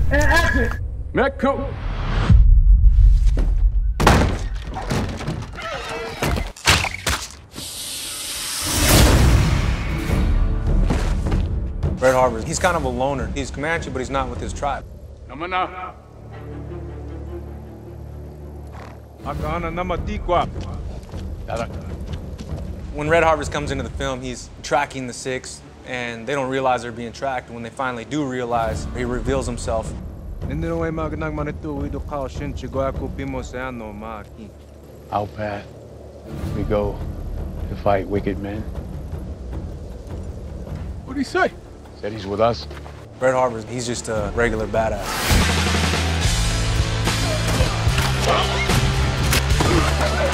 and action. Metco. Red Harbor, he's kind of a loner. He's Comanche, but he's not with his tribe. When Red Harvest comes into the film, he's tracking the six, and they don't realize they're being tracked. When they finally do realize, he reveals himself. Our path, we go to fight wicked men. What'd he say? Said he's with us. Red Harbor, he's just a regular badass.